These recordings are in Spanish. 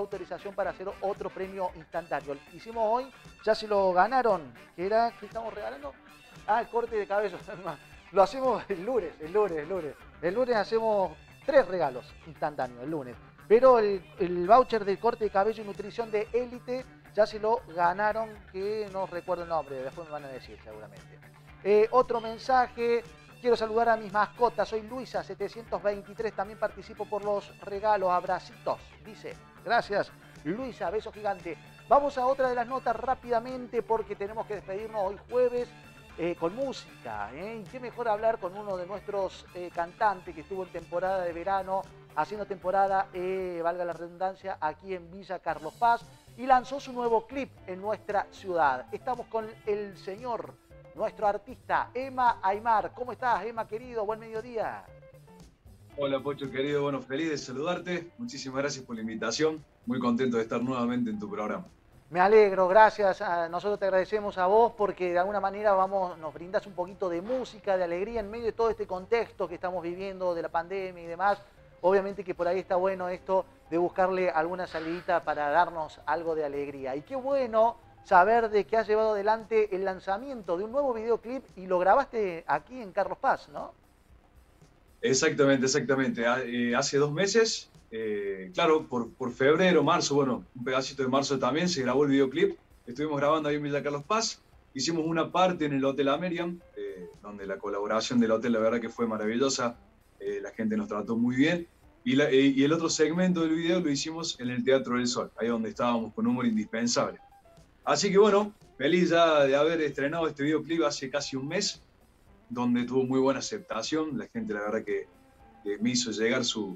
autorización para hacer otro premio instantáneo. Hicimos hoy, ya se lo ganaron. ¿Qué estamos regalando? Ah, el corte de cabello. Lo hacemos el lunes. El lunes hacemos 3 regalos instantáneos, el lunes. Pero el voucher del corte de cabello y nutrición de Élite ya se lo ganaron, que no recuerdo el nombre, después me van a decir seguramente. Otro mensaje, quiero saludar a mis mascotas, soy Luisa 723, también participo por los regalos, abracitos, dice. Gracias Luisa, beso gigante. Vamos a otra de las notas rápidamente porque tenemos que despedirnos hoy jueves con música. Y qué mejor hablar con uno de nuestros cantantes que estuvo en temporada de verano, haciendo temporada, valga la redundancia, aquí en Villa Carlos Paz y lanzó su nuevo clip en nuestra ciudad. Estamos con el señor, nuestro artista, Emma Aimar. ¿Cómo estás, Emma, querido? Buen mediodía. Hola, Pocho, querido. Bueno, feliz de saludarte. Muchísimas gracias por la invitación. Muy contento de estar nuevamente en tu programa. Me alegro, gracias. Nosotros te agradecemos a vos porque de alguna manera nos brindas un poquito de música, de alegría en medio de todo este contexto que estamos viviendo de la pandemia y demás. Obviamente que por ahí está bueno esto de buscarle alguna salidita para darnos algo de alegría. Y qué bueno saber de que has llevado adelante el lanzamiento de un nuevo videoclip y lo grabaste aquí en Carlos Paz, ¿no? Exactamente. Hace 2 meses, claro, por febrero, marzo, bueno, un pedacito de marzo también, se grabó el videoclip. Estuvimos grabando ahí en Villa Carlos Paz. Hicimos una parte en el Hotel Amerian, donde la colaboración del hotel, la verdad que fue maravillosa. La gente nos trató muy bien. Y el otro segmento del video lo hicimos en el Teatro del Sol, ahí donde estábamos con Humor Indispensable. Así que bueno, feliz ya de haber estrenado este videoclip hace casi un mes, donde tuvo muy buena aceptación. La gente, la verdad que me hizo llegar su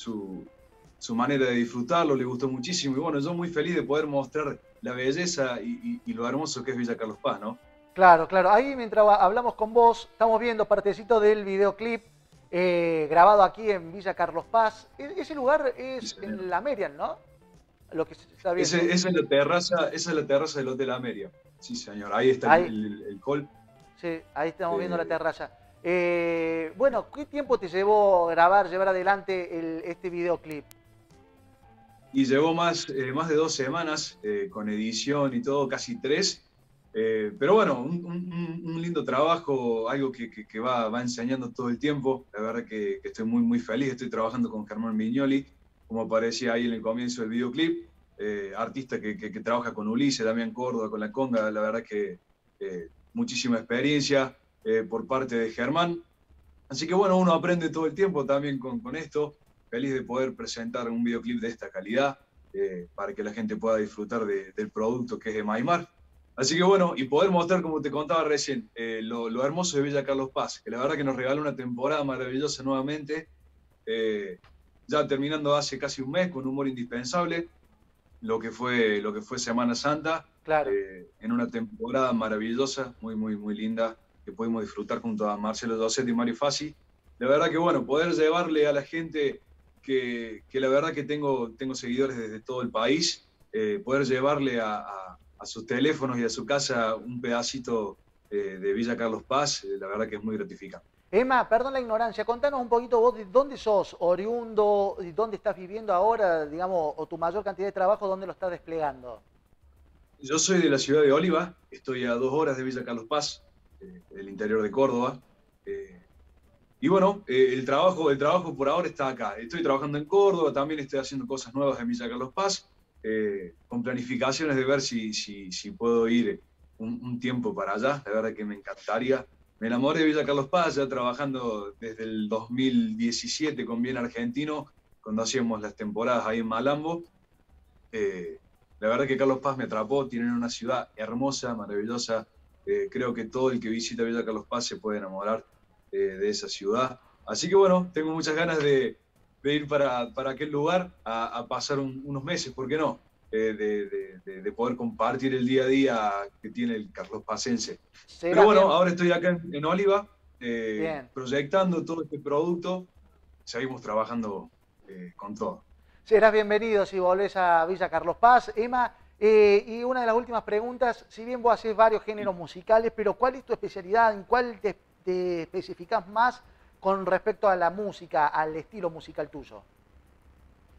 manera de disfrutarlo, le gustó muchísimo. Y bueno, yo muy feliz de poder mostrar la belleza y lo hermoso que es Villa Carlos Paz, ¿no? Claro. Ahí mientras hablamos con vos, estamos viendo partecito del videoclip grabado aquí en Villa Carlos Paz. Ese lugar es Sí, en la Merian, ¿no? Lo que se está viendo. esa es la terraza del Hotel Ameria. Sí, señor. Ahí está Ahí, el hall. sí, ahí estamos viendo la Eh, terraza. Bueno, ¿qué tiempo te llevó llevar adelante este videoclip? y llevó más de 2 semanas con edición y todo, casi 3. Pero bueno, un lindo trabajo, algo que va enseñando todo el tiempo. La verdad que estoy muy feliz. Estoy trabajando con Germán Viñoli, como aparecía ahí en el comienzo del videoclip. Artista que trabaja con Ulises, Damián Córdoba, con La Conga. La verdad que muchísima experiencia por parte de Germán. Así que bueno, uno aprende todo el tiempo también con esto. Feliz de poder presentar un videoclip de esta calidad para que la gente pueda disfrutar del producto que es de Maimar. Así que bueno, y poder mostrar, como te contaba recién, lo hermoso de Villa Carlos Paz, que la verdad que nos regaló una temporada maravillosa nuevamente, ya terminando hace casi un mes con Humor Indispensable, lo que fue Semana Santa, Claro. en una temporada maravillosa, muy linda, que pudimos disfrutar junto a Marcelo Dossetti y Mario Fassi. La verdad que bueno, poder llevarle a la gente que la verdad que tengo seguidores desde todo el país, poder llevarle a sus teléfonos y a su casa un pedacito de Villa Carlos Paz, la verdad que es muy gratificante. Emma, perdón la ignorancia, contanos un poquito vos de dónde sos, oriundo, y dónde estás viviendo ahora, digamos, o tu mayor cantidad de trabajo, dónde lo estás desplegando. Yo soy de la ciudad de Oliva, estoy a 2 horas de Villa Carlos Paz, del interior de Córdoba. Y bueno, el trabajo por ahora está acá. Estoy trabajando en Córdoba, también estoy haciendo cosas nuevas en Villa Carlos Paz, con planificaciones de ver si puedo ir un tiempo para allá. La verdad que me encantaría. Me enamoré de Villa Carlos Paz, ya trabajando desde el 2017 con Bien Argentino, cuando hacíamos las temporadas ahí en Malambo. La verdad que Carlos Paz me atrapó, tienen una ciudad hermosa, maravillosa. Creo que todo el que visita Villa Carlos Paz se puede enamorar de esa ciudad. Así que bueno, tengo muchas ganas de ir para aquel lugar a pasar unos meses, ¿por qué no? De poder compartir el día a día que tiene el Carlos Pacense. Pero Serás bueno, bien, ahora estoy acá en Oliva, bien. proyectando todo este producto. Seguimos trabajando con todo. Serás bienvenido si volvés a Villa Carlos Paz. Emma, y una de las últimas preguntas, si bien vos haces varios géneros musicales, pero ¿cuál es tu especialidad? ¿En cuál te especificás más con respecto a la música, al estilo musical tuyo?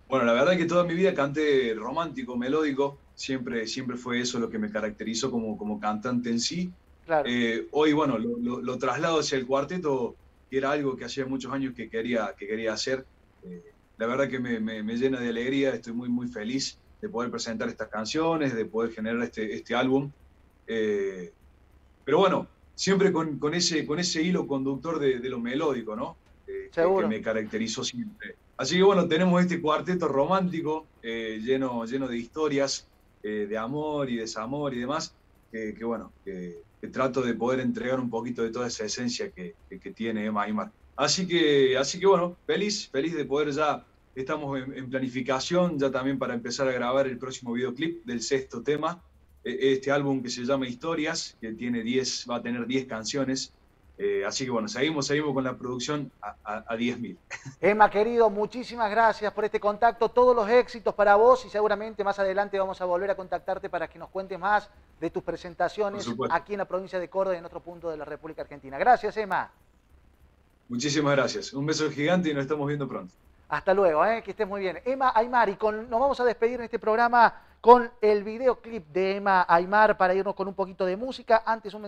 Bueno, la verdad es que toda mi vida canté romántico, melódico, siempre fue eso lo que me caracterizó como cantante en sí. Claro. Hoy, bueno, lo traslado hacia el cuarteto, que era algo que hacía muchos años que quería hacer. Eh, la verdad que me llena de alegría, estoy muy feliz de poder presentar estas canciones, de poder generar este álbum. Eh, pero bueno, siempre con ese hilo conductor de lo melódico, ¿no? Que Seguro. me caracterizó siempre. Así que bueno, tenemos este cuarteto romántico lleno de historias, de amor y desamor y demás, bueno, que trato de poder entregar un poquito de toda esa esencia que tiene Emma Aymar. Así que bueno, feliz de poder ya, estamos en planificación ya también para empezar a grabar el próximo videoclip del sexto tema, este álbum que se llama Historias, que tiene 10, va a tener 10 canciones. Así que bueno, seguimos con la producción a 10.000. Emma, querido, muchísimas gracias por este contacto, todos los éxitos para vos y seguramente más adelante vamos a volver a contactarte para que nos cuentes más de tus Por presentaciones supuesto. aquí en la provincia de Córdoba y en otro punto de la República Argentina. Gracias, Emma. Muchísimas gracias. Un beso gigante y nos estamos viendo pronto. Hasta luego, que estés muy bien. Emma Aymar, y nos vamos a despedir en este programa con el videoclip de Emma Aymar para irnos con un poquito de música. Antes un